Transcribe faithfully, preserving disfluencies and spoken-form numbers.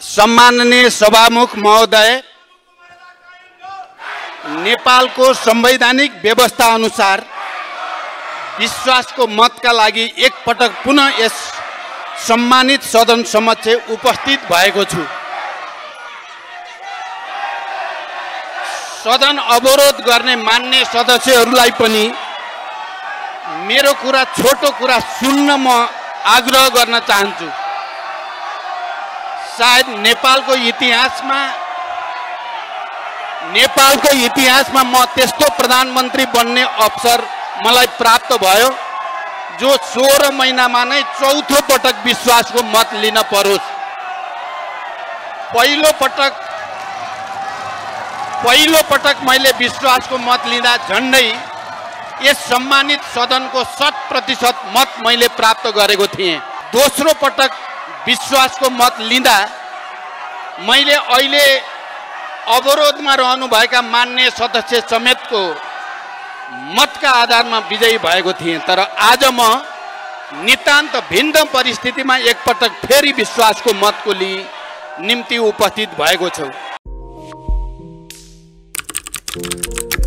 सम्माननीय सभामुख महोदय, नेपालको संवैधानिक व्यवस्था अनुसार विश्वासको मतका लागि एक पटक पुनः यस सम्मानित सदन समक्ष उपस्थित भएको छु। सदन अवरोध गर्ने मान्य सदस्यहरूलाई पनि मेरो कुरा छोटो कुरा सुन्न म आग्रह गर्न चाहन्छु। सायद नेपालको इतिहासमा नेपालको इतिहासमा म त्यस्तो प्रधानमन्त्री बन्ने अवसर मलाई प्राप्त भयो जो सोह्र महिनामा नै चौथो पटक विश्वासको मत लिन परोस्। पहिलो पटक पहिलो पटक मैले विश्वासको मत लिँदा झन्डै यस सम्मानित सदनको शत प्रतिशत मत मैले प्राप्त गरेको थिएँ। दोस्रो पटक विश्वासको मत लिँदा मैले अहिले अवरोधमा रहनुभएका मान्य सदस्य समेतको मतका आधारमा विजयी भएको थिएँ। तर आज म नितान्त भिन्न परिस्थितिमा एकपटक फेरि विश्वासको मतको निम्ति उपस्थित भएको छु।